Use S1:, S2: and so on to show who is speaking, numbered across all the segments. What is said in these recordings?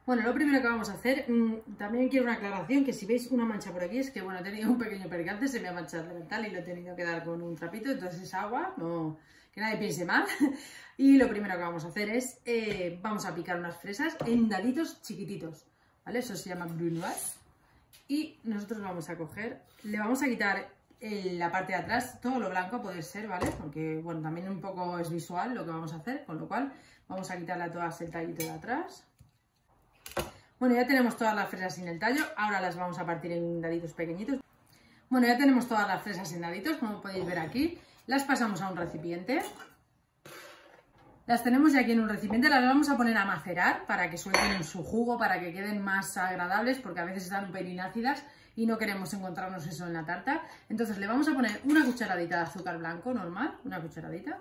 S1: Bueno, lo primero que vamos a hacer, también quiero una aclaración, que si veis una mancha por aquí es que, bueno, he tenido un pequeño percance, se me ha manchado el delantal y lo he tenido que dar con un trapito, entonces es agua, no, que nadie piense mal. Y lo primero que vamos a hacer es, vamos a picar unas fresas en daditos chiquititos, ¿vale? Eso se llama brunoise. Y nosotros vamos a coger, le vamos a quitar la parte de atrás, todo lo blanco puede ser, ¿vale? Porque, bueno, también un poco es visual lo que vamos a hacer, con lo cual vamos a quitarle a todas el tallito de atrás. Bueno, ya tenemos todas las fresas sin el tallo, ahora las vamos a partir en daditos pequeñitos. Bueno, ya tenemos todas las fresas en daditos, como podéis ver aquí. Las pasamos a un recipiente. Las tenemos ya aquí en un recipiente, las vamos a poner a macerar para que suelten su jugo, para que queden más agradables, porque a veces están un pelín ácidas y no queremos encontrarnos eso en la tarta. Entonces le vamos a poner una cucharadita de azúcar blanco normal, una cucharadita.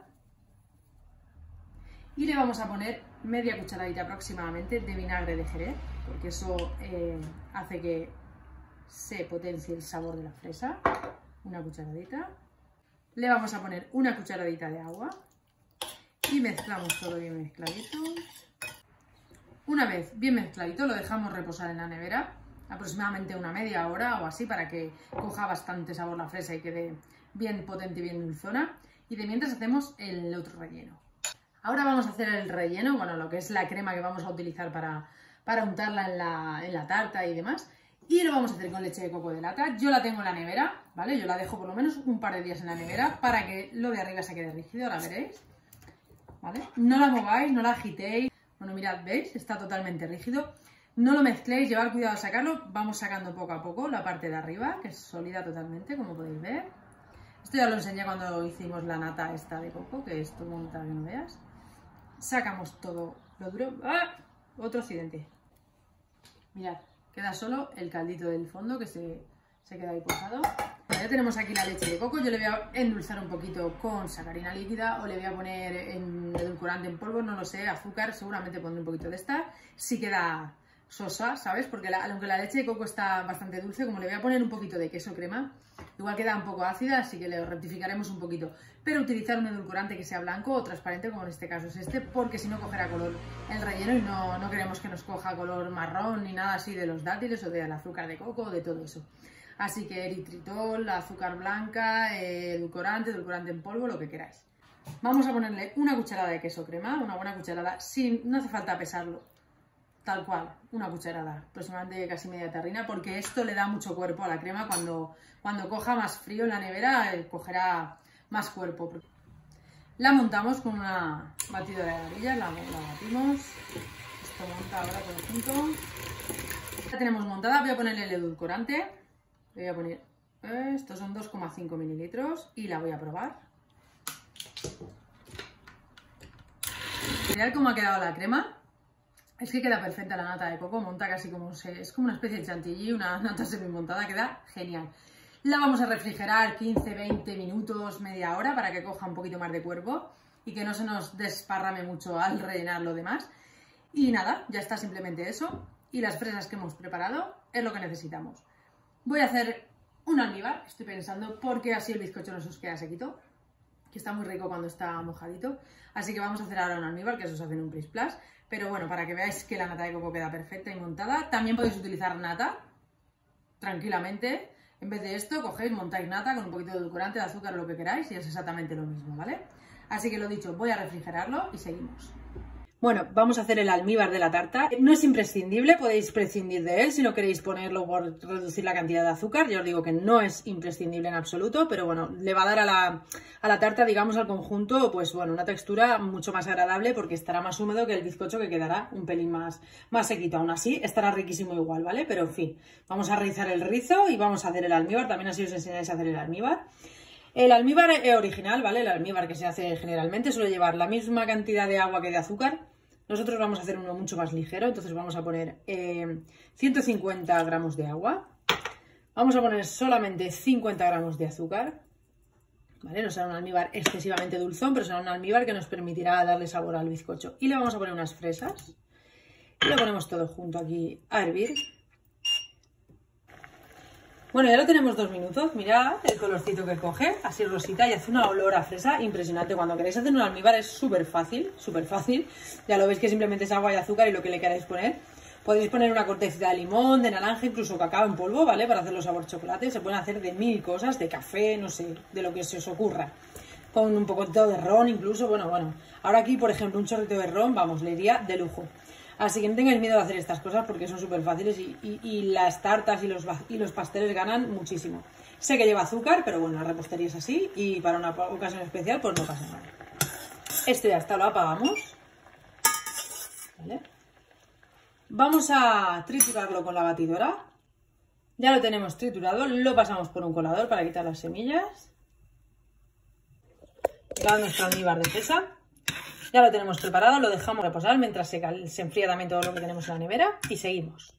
S1: Y le vamos a poner media cucharadita aproximadamente de vinagre de Jerez, porque eso hace que se potencie el sabor de la fresa. Una cucharadita. Le vamos a poner una cucharadita de agua y mezclamos todo bien mezcladito. Una vez bien mezcladito lo dejamos reposar en la nevera aproximadamente una media hora o así, para que coja bastante sabor la fresa y quede bien potente y bien dulzona. Y de mientras hacemos el otro relleno. Ahora vamos a hacer el relleno, bueno, lo que es la crema que vamos a utilizar para untarla en la tarta y demás. Y lo vamos a hacer con leche de coco de lata. Yo la tengo en la nevera, ¿vale? Yo la dejo por lo menos un par de días en la nevera para que lo de arriba se quede rígido, ahora veréis. ¿Vale? No la mováis, no la agitéis. Bueno, mirad, ¿veis? Está totalmente rígido. No lo mezcléis, llevad cuidado al sacarlo. Vamos sacando poco a poco la parte de arriba, que es sólida totalmente, como podéis ver. Esto ya lo enseñé cuando hicimos la nata esta de coco, que es todo montada que no veas. Sacamos todo lo duro. ¡Ah! Otro accidente. Mirad, queda solo el caldito del fondo que se queda ahí posado. Bueno, ya tenemos aquí la leche de coco. Yo le voy a endulzar un poquito con sacarina líquida o le voy a poner edulcorante en polvo, no lo sé, azúcar, seguramente pondré un poquito de esta. Si queda sosa, ¿sabes? Porque aunque la leche de coco está bastante dulce, como le voy a poner un poquito de queso crema, igual queda un poco ácida, así que le rectificaremos un poquito. Pero utilizar un edulcorante que sea blanco o transparente, como en este caso es este, porque si no cogerá color el relleno y no queremos que nos coja color marrón ni nada así de los dátiles o del azúcar de coco o de todo eso. Así que eritritol, azúcar blanca, edulcorante en polvo, lo que queráis. Vamos a ponerle una cucharada de queso crema, una buena cucharada, no hace falta pesarlo, tal cual, una cucharada, aproximadamente casi media tarrina, porque esto le da mucho cuerpo a la crema. Cuando coja más frío en la nevera, cogerá más cuerpo. La montamos con una batidora de varillas, la batimos. Esto monta ahora todo junto. Ya tenemos montada, voy a ponerle el edulcorante. Le voy a poner, estos son 2,5 mililitros y la voy a probar. Mirad cómo ha quedado la crema. Es que queda perfecta la nata de coco, monta casi como es como una especie de chantilly, una nata semi-montada, queda genial. La vamos a refrigerar 15, 20 minutos, media hora, para que coja un poquito más de cuerpo y que no se nos desparrame mucho al rellenar lo demás. Y nada, ya está, simplemente eso. Y las fresas que hemos preparado es lo que necesitamos. Voy a hacer un almíbar, estoy pensando, porque así el bizcocho no se os queda sequito, que está muy rico cuando está mojadito. Así que vamos a hacer ahora un almíbar, que eso se hace en un plis plas. Pero bueno, para que veáis que la nata de coco queda perfecta y montada. También podéis utilizar nata, tranquilamente. En vez de esto, cogéis, montáis nata con un poquito de edulcorante, de azúcar o lo que queráis y es exactamente lo mismo, ¿vale? Así que lo dicho, voy a refrigerarlo y seguimos. Bueno, vamos a hacer el almíbar de la tarta. No es imprescindible, podéis prescindir de él si no queréis ponerlo por reducir la cantidad de azúcar. Ya os digo que no es imprescindible en absoluto, pero bueno, le va a dar a la tarta, digamos, al conjunto, pues bueno, una textura mucho más agradable porque estará más húmedo que el bizcocho, que quedará un pelín más sequito. Aún así, estará riquísimo igual, ¿vale? Pero en fin, vamos a rizar el rizo y vamos a hacer el almíbar. También así os enseñáis a hacer el almíbar. El almíbar original, ¿vale? El almíbar que se hace generalmente suele llevar la misma cantidad de agua que de azúcar. Nosotros vamos a hacer uno mucho más ligero, entonces vamos a poner 150 gramos de agua. Vamos a poner solamente 50 gramos de azúcar. ¿Vale? No será un almíbar excesivamente dulzón, pero será un almíbar que nos permitirá darle sabor al bizcocho. Y le vamos a poner unas fresas. Y lo ponemos todo junto aquí a hervir. Bueno, ya lo tenemos 2 minutos, mirad el colorcito que coge, así rosita, y hace un olor a fresa impresionante. Cuando queréis hacer un almíbar es súper fácil, ya lo veis que simplemente es agua y azúcar y lo que le queráis poner. Podéis poner una cortecita de limón, de naranja, incluso cacao en polvo, ¿vale? Para hacerlo sabor chocolate. Se pueden hacer de 1000 cosas, de café, no sé, de lo que se os ocurra. Con un poquito de ron incluso, bueno. Ahora aquí, por ejemplo, un chorrito de ron, vamos, le iría de lujo. Así que no tengáis miedo de hacer estas cosas porque son súper fáciles y las tartas y los pasteles ganan muchísimo. Sé que lleva azúcar, pero bueno, la repostería es así y para una ocasión especial pues no pasa nada. Esto ya está, lo apagamos. ¿Vale? Vamos a triturarlo con la batidora. Ya lo tenemos triturado, lo pasamos por un colador para quitar las semillas. Ya nuestro almíbar de fresa. Ya lo tenemos preparado, lo dejamos reposar mientras se enfría también todo lo que tenemos en la nevera y seguimos.